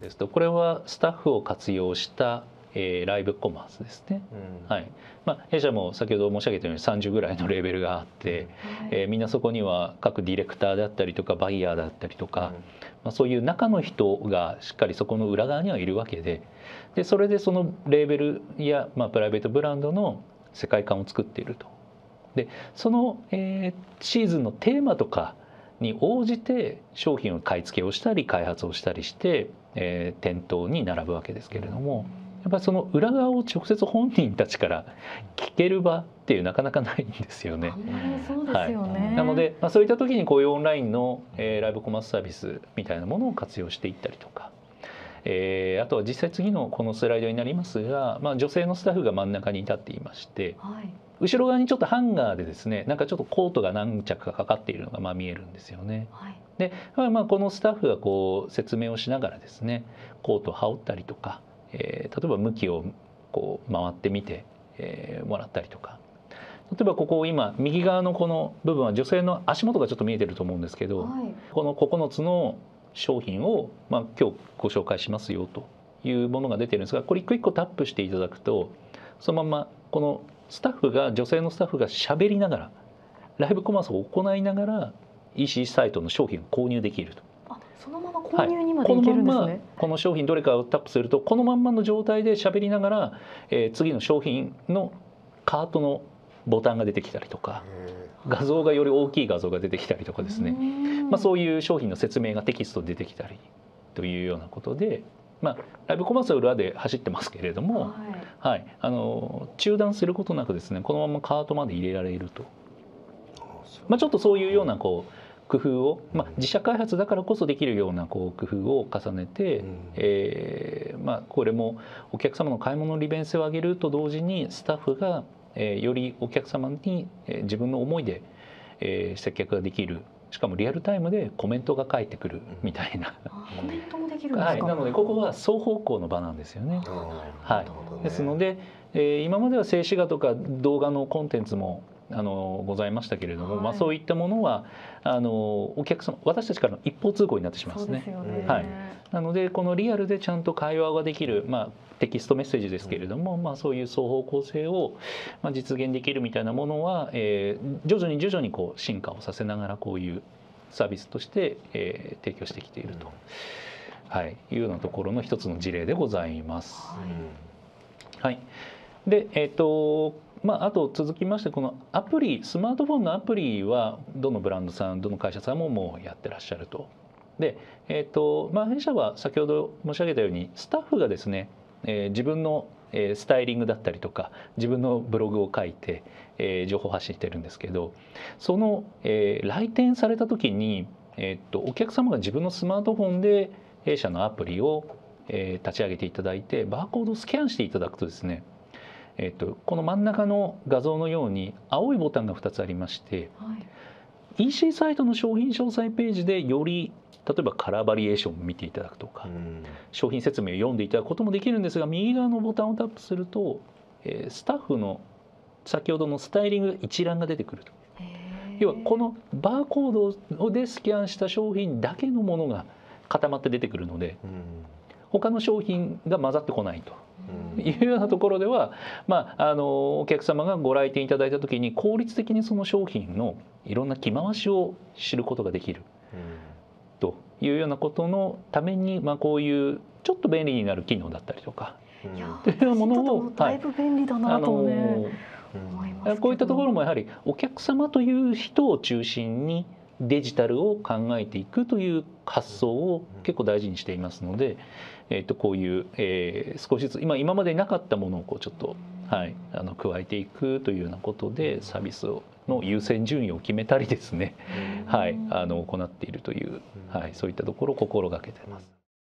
ですと、これはスタッフを活用したライブコマースですね。はい。弊社も先ほど申し上げたように30ぐらいのレーベルがあって、みんなそこには各ディレクターであったりとかバイヤーだったりとか、そういう中の人がしっかりそこの裏側にはいるわけで、それでそのレーベルや、プライベートブランドの世界観を作っていると。でその、シーズンのテーマとかに応じて商品を買い付けをしたり開発をしたりして、店頭に並ぶわけですけれども、やっぱりその裏側を直接本人たちから聞ける場っていうなかなかないんですよね。 そうですよね。 なので、そういった時にこういうオンラインの、ライブコマースサービスみたいなものを活用していったりとか、あとは実際次のこのスライドになりますが、女性のスタッフが真ん中に立っていまして、後ろ側にちょっとハンガーでですね、なんかちょっとコートが何着かかかっているのが見えるんですよね。で、このスタッフがこう説明をしながらですね、コートを羽織ったりとか、例えば向きをこう回ってみて、もらったりとか、例えばここ今右側のこの部分は女性の足元がちょっと見えてると思うんですけど、この9つの商品を、今日ご紹介しますよというものが出てるんですが、これ一個一個タップしていただくと、そのままこのスタッフが女性のスタッフが喋りながらライブコマースを行いながら EC サイトの商品を購入できると。 そのまま購入にまでいけるんですね。 この商品どれかをタップするとこのまんまの状態で喋りながら、次の商品のカートのボタンが出てきたりとか、画像がより大きい画像が出てきたりとかですね、そういう商品の説明がテキストで出てきたりというようなことで、ライブコマースは裏で走ってますけれども、中断することなくですね、このままカートまで入れられると、ちょっとそういうような工夫を、自社開発だからこそできるような工夫を重ねて、これもお客様の買い物の利便性を上げると同時にスタッフがよりお客様に自分の思いで接客ができる、しかもリアルタイムでコメントが返ってくるみたいな。 コメントもできるんですか。 なのでここは双方向の場なんですよね。ですので、今までは静止画とか動画のコンテンツもございましたけれども、そういったものはお客様、私たちからの一方通行になってしまうんですね。なのでこのリアルでちゃんと会話ができる、テキストメッセージですけれども、そういう双方向性を実現できるみたいなものは、徐々にこう進化をさせながらこういうサービスとして、提供してきていると、いうようなところの一つの事例でございます。で、あと続きまして、このアプリ、スマートフォンのアプリはどのブランドさんどの会社さんももうやってらっしゃると。で、弊社は先ほど申し上げたようにスタッフがですね、自分のスタイリングだったりとか自分のブログを書いて情報発信してるんですけど、その来店された時にお客様が自分のスマートフォンで弊社のアプリを立ち上げていただいてバーコードをスキャンしていただくとですね、この真ん中の画像のように青いボタンが2つありまして、EC サイトの商品詳細ページでより例えばカラーバリエーションを見ていただくとか、商品説明を読んでいただくこともできるんですが、右側のボタンをタップするとスタッフの先ほどのスタイリング一覧が出てくると。要はこのバーコードでスキャンした商品だけのものが固まって出てくるので、他の商品が混ざってこないというようなところでは、お客様がご来店いただいた時に効率的にその商品のいろんな着回しを知ることができるというようなことのために、こういうちょっと便利になる機能だったりとかというものをだいぶ便利だなとね、思いますけど、 こういったところもやはりお客様という人を中心にデジタルを考えていくという発想を結構大事にしていますので、こういう、少しずつ今までになかったものをこうちょっと、加えていくというようなことでサービスの優先順位を決めたりですね、行っているという、そういったところを心がけています。